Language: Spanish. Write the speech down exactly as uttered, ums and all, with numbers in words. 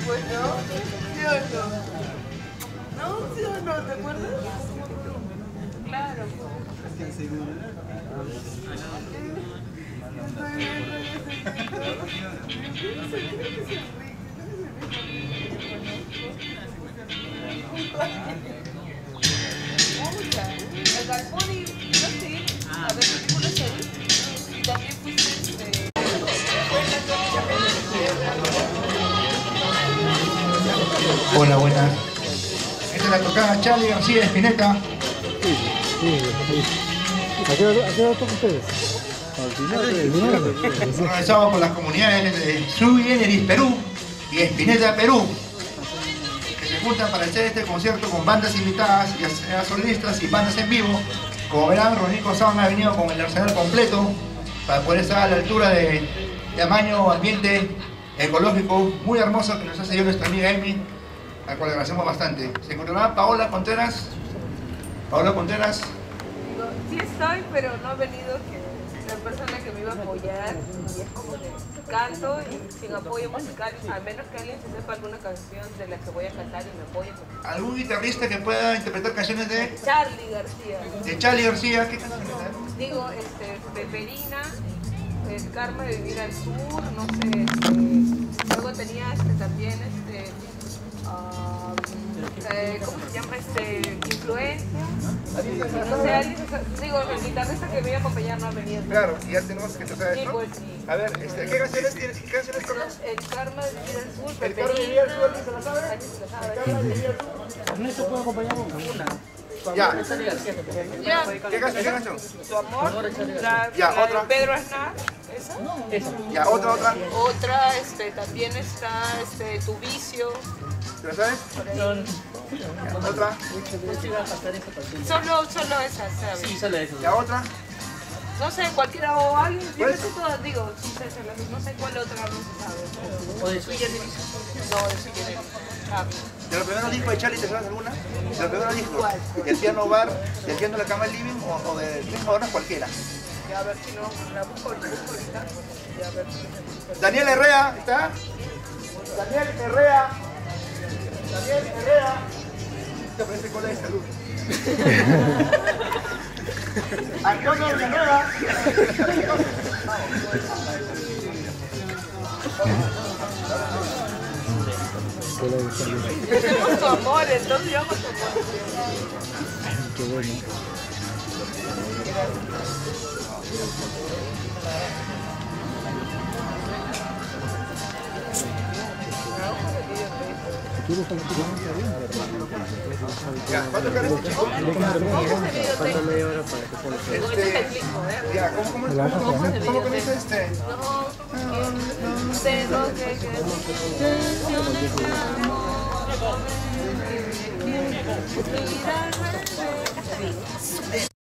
pues no, ¿sí o no? No, ¿sí o no? ¿Te acuerdas? Claro, pues. El Galponi, no sé, a ver, ¿tú sé? Y también fuiste este. Hola, buenas. Esta es la tocada Charlie García de Spinetta. Sí, sí, sí. ¿A qué hora, a qué hora tocan ustedes? Al final, Organizado por las comunidades de Sui Generis Perú y Spinetta Perú, que se juntan para hacer este concierto con bandas invitadas, ya sea solistas y bandas en vivo. Como verán, Ronico Sound ha venido con el arsenal completo para poder estar a la altura de tamaño, ambiente ecológico muy hermoso que nos ha seguido nuestra amiga Amy, a la cual le agradecemos bastante. Se encontrará Paola Contreras. Paola Contreras. Digo, sí estoy, pero no ha venido que la persona que me iba a apoyar, y es como que canto y sin apoyo musical, a menos que alguien se sepa alguna canción de la que voy a cantar y me apoye. Porque... ¿Algún guitarrista que pueda interpretar canciones de Charlie García. de Charlie García? ¿Qué canciones? Digo, este, Peperina, El Karma de Vivir al Sur, no sé, este, luego tenía este, también, este, um, eh, ¿cómo se llama? Este, Influencia, no sé, alguien, digo, el guitarrista que me iba a acompañar no ha venido. Claro, y ya tenemos que tocar Sí, esto. pues sí. A ver, este, ¿qué canciones tienes? ¿Qué canciones tocas? El Karma de Vivir al Sur, El Peperina. Karma de Vivir al Sur, ¿alguien se la sabe? ¿Alguien se la sabe? El Karma de Vivir al Sur. Ernesto puede acompañarnos con una. Ya. Ya. ¿Qué canción? ¿Qué canción? Tu amor, la, Ya, la otra. de Pedro Aznar, ¿esa? Esa. Ya, otra, otra. Otra, este, también está, este, Tu Vicio. ¿Te la sabes? Ya, otra. Solo, solo esa, ¿sabes? Sí, sale eso. Ya, otra. No sé, cualquiera o alguien, yo ¿Cuál? no sé todas, digo, no sé, se las- no sé cuál otra no se sabe. O de Sui Generis. No, de Sui Generis. Ah, ¿De los primeros discos de Charlie te sabes alguna? ¿De los primeros discos? ¿Cuál? ¿Del piano bar, del piano de la cama living o, o de mismo ahora cualquiera? ya a ver si no, la busco ahorita, busco ahorita. Ya a ver si Daniel Herrera, ¿está? Daniel Herrera. Daniel Herrera. Te parece cola de salud. Antonio Villanueva. Tenemos tu amor, entonces yo hago tu amor. Qué bueno. ¿Quieres estar aquí? Ya, ¿cuánto cara este chico? Falta media hora para que se lo Este, ya, ¿cómo, cómo, cómo, cómo, cómo, cómo comienza este? No sé lo que quieres.